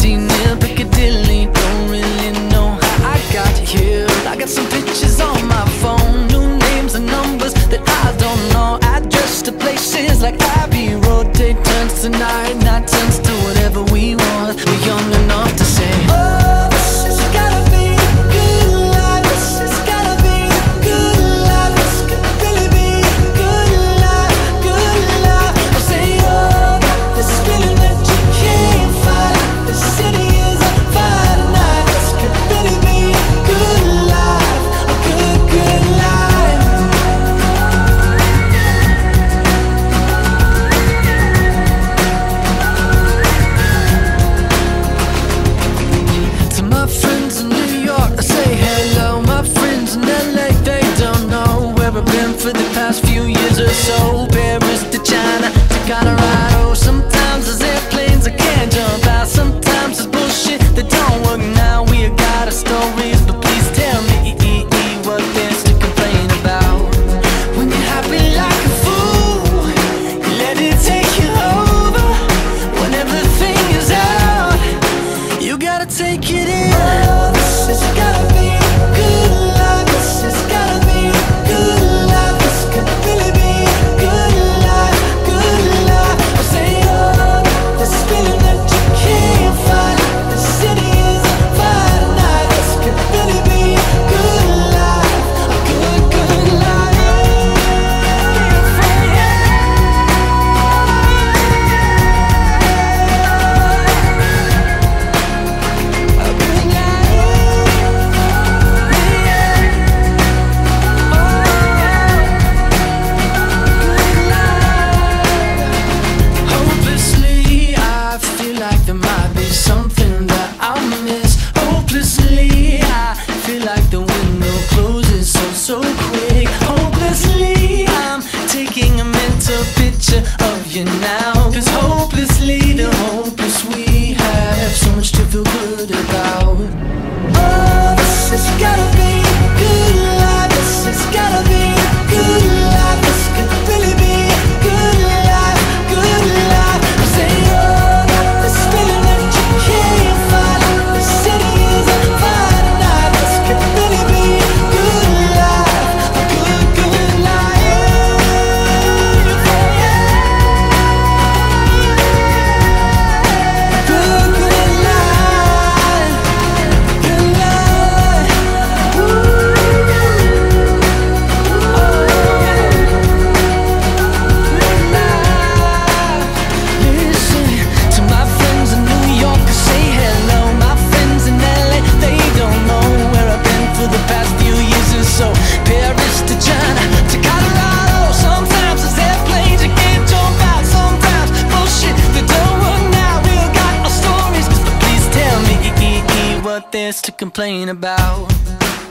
city near Piccadilly. Don't really know how I got here. I got some pictures on my phone, new names and numbers that I don't know. Address to places like Abbey Road. Day turns to night, night turns to whatever we want. We're young enough to say, oh, this has gotta be a good life. This has gotta be a good life. This could really be a good life, good life. I say, oh, this feeling that you can't fight. The city is on fire tonight. This could really be a good life, a good, good life. To my friends in New York, I say hello. My friends in LA, they don't know where I've been for the past few years or so. Paris to China to Colorado. Sometimes there's airplanes I can't jump out. Sometimes there's bullshit that don't work now. We got our stories, but please tell me what there's to complain about. When you're happy like a fool, you let it take you over. When everything is out, you gotta take it in. Oh, this has gotta be a good life. This has gotta be a good life. This could really be a good life, good life. I say, oh, this feeling that you can't fight. The city is on fire tonight. This could really be a good life, a good, good life. Hopelessly, I feel like there might be something that I'll miss. Hopelessly, I feel like the window closes so quick. Hopelessly, I'm taking a mental picture of you now. 'Cause hopelessly, the hopeless we have so much to feel good about. Oh, this has gotta be a good life. This has gotta be a good life. This could really be a good life, good life. I say, oh, this feeling that you can't fight. The city is on fire tonight. This could really be a good life, a good, good life. Good, good life, good life. Listen to my friends in New York, I say hello. My friends in LA, they don't know where I've been for the past few years or so. Paris to China to Colorado. Sometimes there's airplanes you can't jump out. Sometimes bullshit that don't work now. We all got our stories, but please tell me what there's to complain about.